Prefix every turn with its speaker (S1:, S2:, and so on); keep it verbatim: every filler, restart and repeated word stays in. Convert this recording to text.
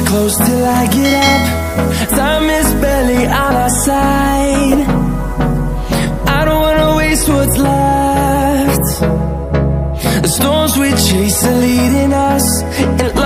S1: close till I get up. Time is barely on our side. I don't wanna waste what's left. The storms we chase are leading us, and